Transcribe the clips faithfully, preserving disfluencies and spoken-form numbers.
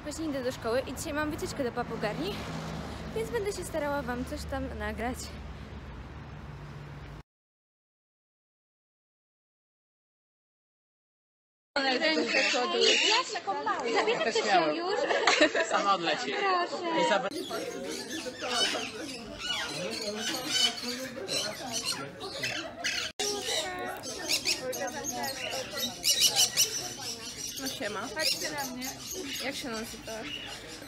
później idę do szkoły i dzisiaj mam wycieczkę do papugarni, więc będę się starała wam coś tam nagrać. Rękę kodu. Zabierzcie się już. Sama odleci. Proszę. No siema. Patrzcie na mnie. Jak się nazywasz?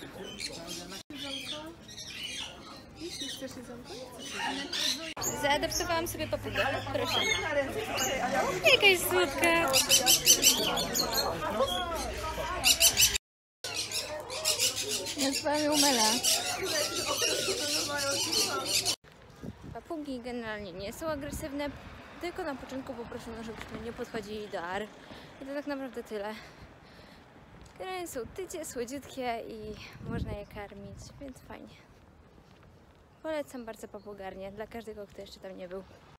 Zaadoptowałam sobie papugę. Proszę. Jakaś słodka. Nazwałam ją Mela. Papugi generalnie nie są agresywne, tylko na początku poproszono, żebyśmy nie podchodzili do ar. I to tak naprawdę tyle. Generalnie są tycie, słodziutkie i można je karmić, więc fajnie. Polecam bardzo papugarnię dla każdego, kto jeszcze tam nie był.